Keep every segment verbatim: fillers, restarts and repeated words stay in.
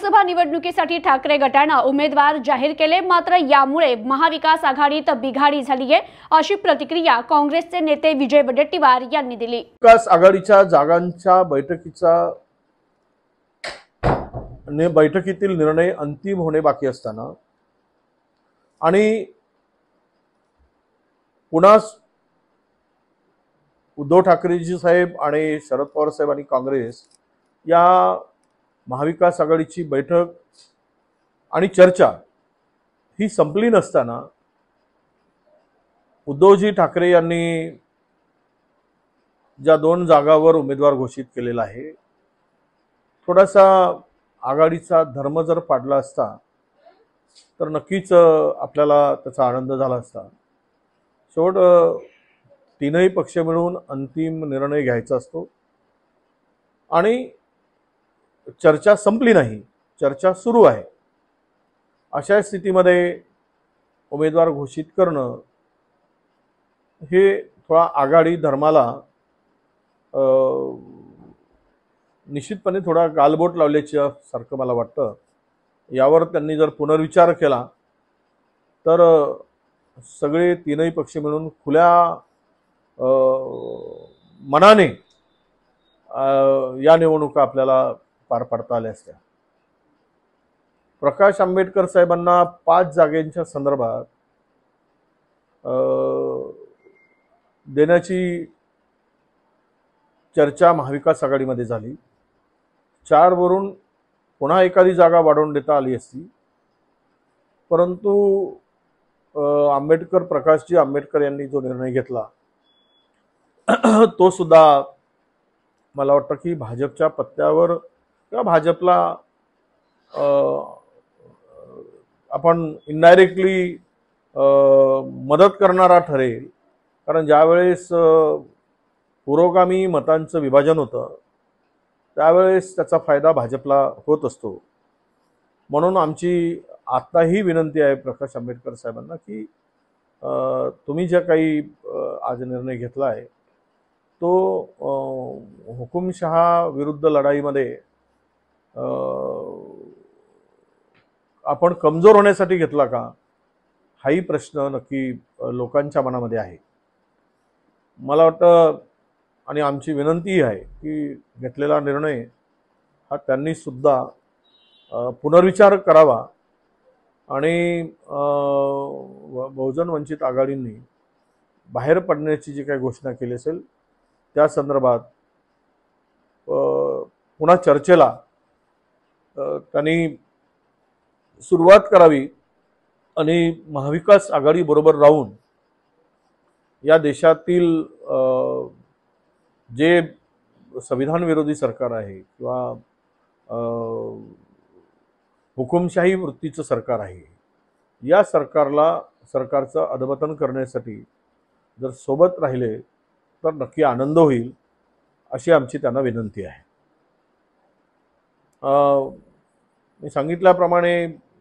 लोकसभा निवडणुकीसाठी ठाकरे गटाने उमेदवार जाहीर केले, मात्र यामुळे महाविकास आघाडीत बिघाडी झाली आहे, अशी प्रतिक्रिया काँग्रेसचे नेते विजय वडेट्टीवार यांनी दिली। विकास आघाडीच्या जागांच्या बैठकीचा ने बैठकीतील निर्णय अंतिम होणे बाकी असताना आणि पुन्हा उद्धव ठाकरेजी साहेब आणि शरद पवार साहेब आणि काँग्रेस या महाविकास आघाडीची बैठक आणि चर्चा ही संपली नसताना उद्धवजी ठाकरे यांनी ज्या दोन जागावर उमेदवार घोषित केलेला आहे, थोडासा आघाडीचा धर्म जर पाडला असता तर नक्कीच आपल्याला त्याचा आनंद झाला असता। शेवट तीनही पक्ष मिळून अंतिम निर्णय घ्यायचा असतो आणि चर्चा संपली नाही, चर्चा सुरू आहे। अशा स्थितीमध्ये उमेदवार घोषित करणं हे थोडा आघाडी धर्माला निश्चितपणे थोडा गालबोट लावल्याच्या सारखं मला वाटतं। यावर त्यांनी जर पुनर्विचार केला तर सगळे तीनही पक्ष मिळून खुल्या मनाने या निवडणुका आपल्याला पार पाडता आल्या असत्या। प्रकाश आंबेडकर साहेबांना पाच जागेच्या संदर्भात देण्याची चर्चा महाविकास आघाडीमध्ये झाली। चार वरून पुन्हा एखादी जागा वाढवून देता आली असती, परंतु आंबेडकर प्रकाशजी आंबेडकर यांनी जो निर्णय घेतला तो सुद्धा मला वाटतं की भाजपच्या पत्त्यावर किंवा भाजपला आपण इनडायरेक्टली मदत करणारा ठरेल। कारण ज्यावेळेस पुरोगामी मतांचं विभाजन होतं त्यावेळेस त्याचा फायदा भाजपला होत असतो। म्हणून आमची आताही विनंती आहे प्रकाश आंबेडकर साहेबांना की तुम्ही जे काही आज निर्णय घेतला आहे तो हुकुमशहा विरुद्ध लढाईमध्ये आपण कमजोर होण्यासाठी घेतला का, हाही प्रश्न नक्की लोकांच्या मनामध्ये आहे। मला वाटतं आणि आमची विनंती आहे की घेतलेला निर्णय हा त्यांनी सुद्धा पुनर्विचार करावा आणि बहुजन वंचित आघाडींनी बाहेर पडण्याची जी काही घोषणा केली असेल त्या संदर्भात पुन्हा चर्चेला त्यांनी सुरुवात करावी आणि महाविकास आघाडी बरोबर राहून या देशातील जे संविधान विरोधी सरकार आहे किंवा हुकुमशाही वृत्तीचं सरकार आहे, या सरकारला सरकारचं अधपतन करण्यासाठी जर सोबत राहिले तर नक्की आनंद होईल, अशी आमची त्यांना विनंती आहे। मी सांगितल्याप्रमाणे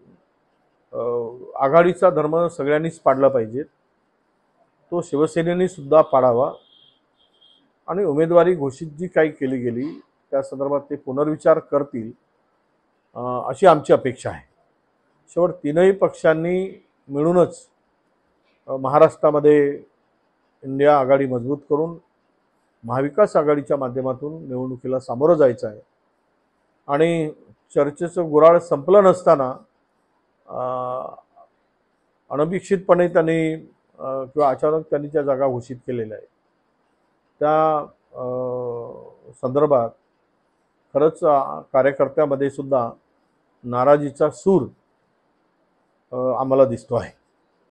आघाडीचा धर्म सगळ्यांनीच पाडला पाहिजे, तो शिवसेनेने सुद्धा पाडावा आणि उमेदवारी घोषित जी काही केली गेली त्या संदर्भात ते पुनर्विचार करतील अशी आमची अपेक्षा आहे। शेवट तीनही पक्षांनी मिळूनच महाराष्ट्रामध्ये इंडिया आघाडी मजबूत करून महाविकास आघाडीच्या माध्यमातून निवडणुकीला सामोरं जायचं आहे आणि चर्चेचं गुऱ्हाळ संपलं नसताना अनपेक्षितपणे त्यांनी किंवा अचानक त्यांनी त्या जागा घोषित केलेल्या आहेत त्या संदर्भात खरंच कार्यकर्त्यामध्ये सुद्धा नाराजीचा सूर आम्हाला दिसतो आहे।